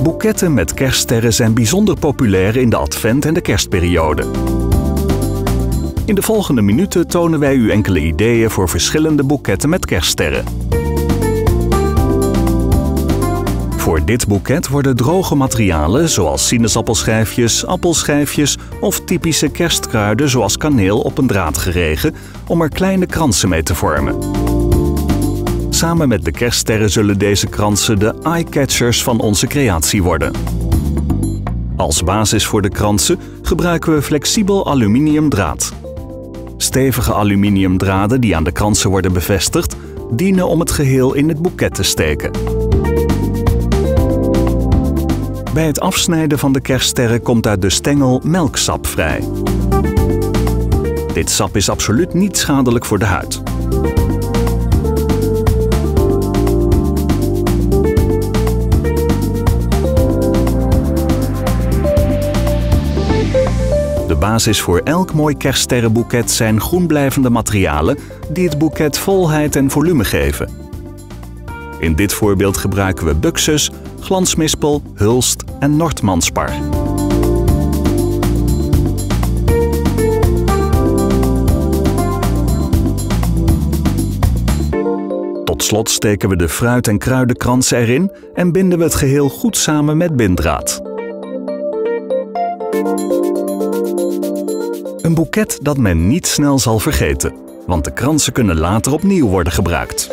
Boeketten met kerststerren zijn bijzonder populair in de advent- en de kerstperiode. In de volgende minuten tonen wij u enkele ideeën voor verschillende boeketten met kerststerren. Voor dit boeket worden droge materialen zoals sinaasappelschijfjes, appelschijfjes of typische kerstkruiden zoals kaneel op een draad geregen om er kleine kransen mee te vormen. Samen met de kerststerren zullen deze kransen de eye-catchers van onze creatie worden. Als basis voor de kransen gebruiken we flexibel aluminiumdraad. Stevige aluminiumdraden die aan de kransen worden bevestigd, dienen om het geheel in het boeket te steken. Bij het afsnijden van de kerststerren komt uit de stengel melksap vrij. Dit sap is absoluut niet schadelijk voor de huid. De basis voor elk mooi kerststerrenboeket zijn groenblijvende materialen die het boeket volheid en volume geven. In dit voorbeeld gebruiken we buxus, glansmispel, hulst en Nordmanspar. Tot slot steken we de fruit- en kruidenkransen erin en binden we het geheel goed samen met binddraad. Een boeket dat men niet snel zal vergeten, want de kransen kunnen later opnieuw worden gebruikt.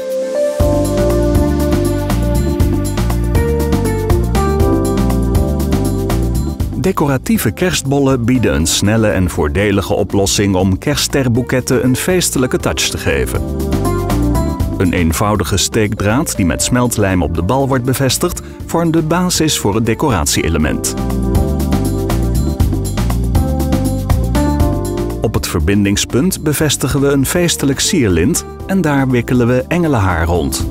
Decoratieve kerstbollen bieden een snelle en voordelige oplossing om kerststerrenboeketten een feestelijke touch te geven. Een eenvoudige steekdraad die met smeltlijm op de bal wordt bevestigd, vormt de basis voor het decoratie-element. Op het verbindingspunt bevestigen we een feestelijk sierlint en daar wikkelen we engelenhaar rond.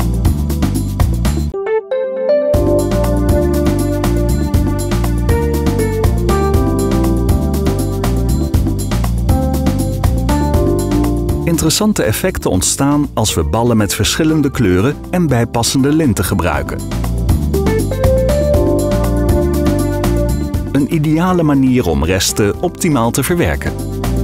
Interessante effecten ontstaan als we ballen met verschillende kleuren en bijpassende linten gebruiken. Een ideale manier om resten optimaal te verwerken.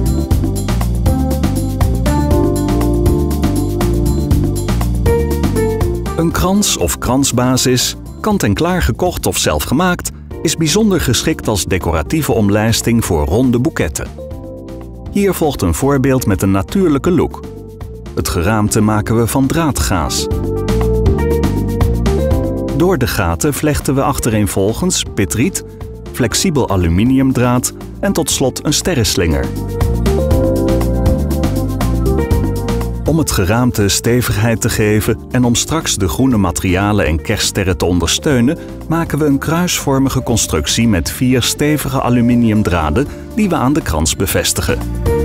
Een krans of kransbasis, kant-en-klaar gekocht of zelf gemaakt, is bijzonder geschikt als decoratieve omlijsting voor ronde boeketten. Hier volgt een voorbeeld met een natuurlijke look. Het geraamte maken we van draadgaas. Door de gaten vlechten we achtereenvolgens pitriet, flexibel aluminiumdraad en tot slot een sterrenslinger. Om het geraamte stevigheid te geven en om straks de groene materialen en kerststerren te ondersteunen, maken we een kruisvormige constructie met 4 stevige aluminiumdraden die we aan de krans bevestigen.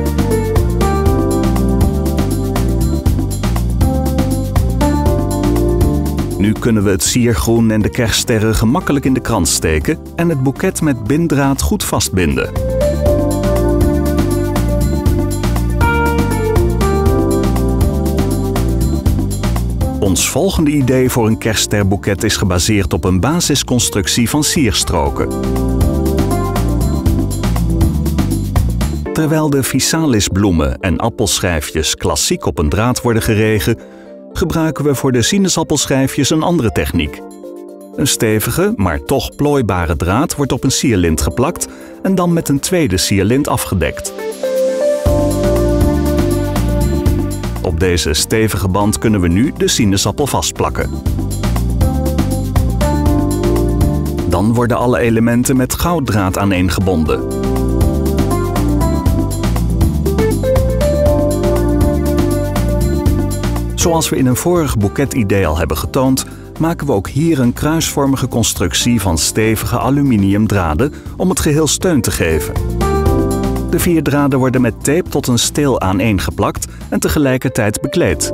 Nu kunnen we het siergroen en de kerststerren gemakkelijk in de krans steken en het boeket met binddraad goed vastbinden. Ons volgende idee voor een kerststerboeket is gebaseerd op een basisconstructie van sierstroken. Terwijl de physalis-bloemen en appelschijfjes klassiek op een draad worden geregen, gebruiken we voor de sinaasappelschijfjes een andere techniek. Een stevige, maar toch plooibare draad wordt op een sierlint geplakt en dan met een tweede sierlint afgedekt. Op deze stevige band kunnen we nu de sinaasappel vastplakken. Dan worden alle elementen met gouddraad aneengebonden. Zoals we in een vorig boeketidee al hebben getoond, maken we ook hier een kruisvormige constructie van stevige aluminiumdraden om het geheel steun te geven. De 4 draden worden met tape tot een steel aaneengeplakt en tegelijkertijd bekleed.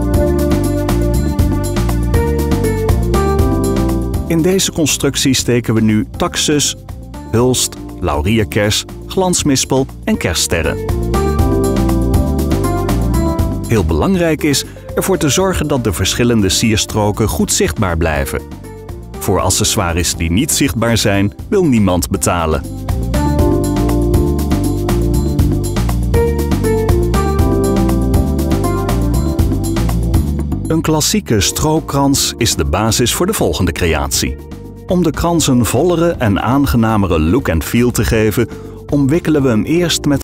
In deze constructie steken we nu taxus, hulst, laurierkers, glansmispel en kerststerren. Heel belangrijk is ervoor te zorgen dat de verschillende sierstroken goed zichtbaar blijven. Voor accessoires die niet zichtbaar zijn, wil niemand betalen. Een klassieke strookrans is de basis voor de volgende creatie. Om de krans een vollere en aangenamere look en feel te geven, omwikkelen we hem eerst met